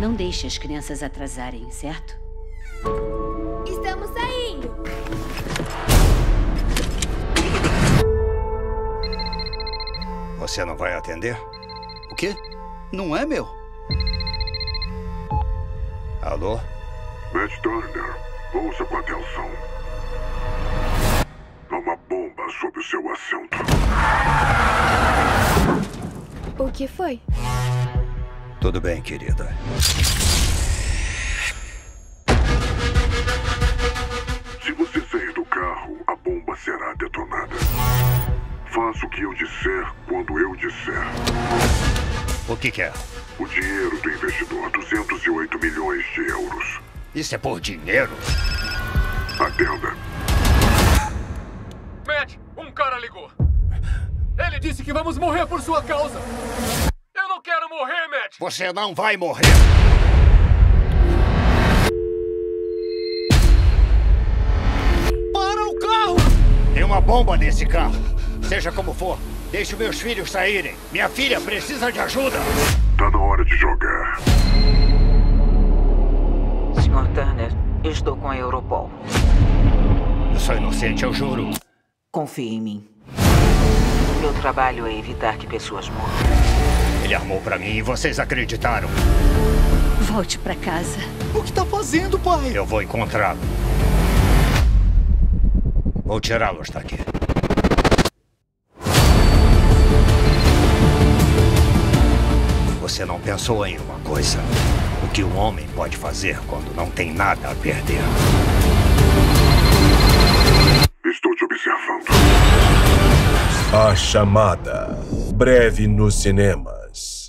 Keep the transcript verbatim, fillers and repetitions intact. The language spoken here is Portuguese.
Não deixe as crianças atrasarem, certo? Estamos saindo! Você não vai atender? O quê? Não é meu. Alô? Matt Turner, ouça com atenção. Há uma bomba sob o seu assento. O que foi? Tudo bem, querida. Se você sair do carro, a bomba será detonada. Faça o que eu disser quando eu disser. O que quer? O dinheiro do investidor, duzentos e oito milhões de euros. Isso é por dinheiro? Atenda. Matt, um cara ligou. Ele disse que vamos morrer por sua causa. Eu não quero morrer, Matt. Você não vai morrer. Para o carro! Tem uma bomba nesse carro. Seja como for, deixe meus filhos saírem. Minha filha precisa de ajuda. Tá na hora de jogar. senhor Turner, estou com a Europol. Eu sou inocente, eu juro. Confie em mim. Meu trabalho é evitar que pessoas morram. Ele armou pra mim e vocês acreditaram. Volte pra casa. O que tá fazendo, pai? Eu vou encontrá-lo. Vou tirá-los daqui. Você não pensou em uma coisa? O que um homem pode fazer quando não tem nada a perder? Estou te observando. A Chamada. Breve nos cinemas.